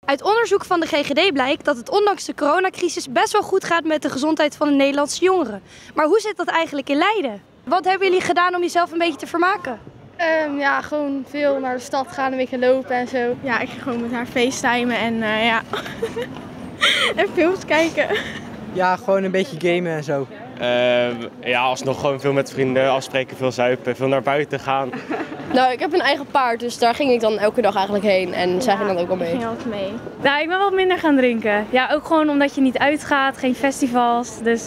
Uit onderzoek van de GGD blijkt dat het ondanks de coronacrisis best wel goed gaat met de gezondheid van de Nederlandse jongeren. Maar hoe zit dat eigenlijk in Leiden? Wat hebben jullie gedaan om jezelf een beetje te vermaken? Ja, gewoon veel naar de stad gaan, een beetje lopen en zo. Ja, ik ga gewoon met haar facetimen en ja, en films kijken. Ja, gewoon een beetje gamen en zo. Ja, alsnog gewoon veel met vrienden afspreken, veel zuipen, veel naar buiten gaan. Nou, ik heb een eigen paard, dus daar ging ik dan elke dag eigenlijk heen en zij ging dan ook al mee. Ik ging altijd mee. Nou, ik ben wat minder gaan drinken. Ja, ook gewoon omdat je niet uitgaat, geen festivals. Dus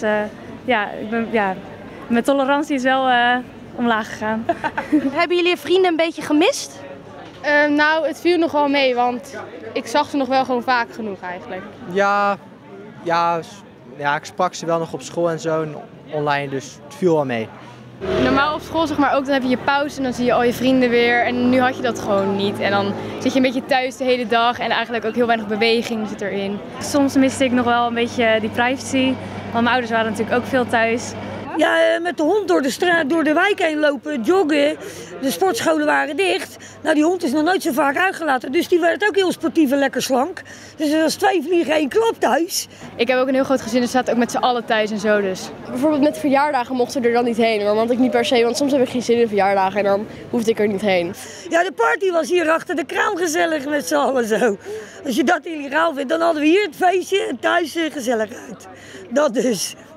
mijn tolerantie is wel omlaag gegaan. Hebben jullie je vrienden een beetje gemist? Nou, het viel nog wel mee, want ik zag ze nog wel gewoon vaak genoeg eigenlijk. Ja, ik sprak ze wel nog op school en zo, en online, dus het viel wel mee. Normaal op school zeg maar ook, dan heb je je pauze en dan zie je al je vrienden weer. En nu had je dat gewoon niet. En dan zit je een beetje thuis de hele dag en eigenlijk ook heel weinig beweging zit erin. Soms miste ik nog wel een beetje die privacy. Want mijn ouders waren natuurlijk ook veel thuis. Ja, met de hond door de straat, door de wijk heen lopen, joggen. De sportscholen waren dicht. Nou, die hond is nog nooit zo vaak uitgelaten. Dus die werd ook heel sportief en lekker slank. Dus er was 2 vliegen, 1 klap thuis. Ik heb ook een heel groot gezin, dus zaten ook met z'n allen thuis en zo dus. Bijvoorbeeld met verjaardagen mochten we er dan niet heen, maar want ik niet per se, want soms heb ik geen zin in verjaardagen en dan hoefde ik er niet heen. Ja, de party was hier achter de kraam gezellig met z'n allen zo. Als je dat illegaal vindt, dan hadden we hier het feestje en thuis gezelligheid. Dat dus.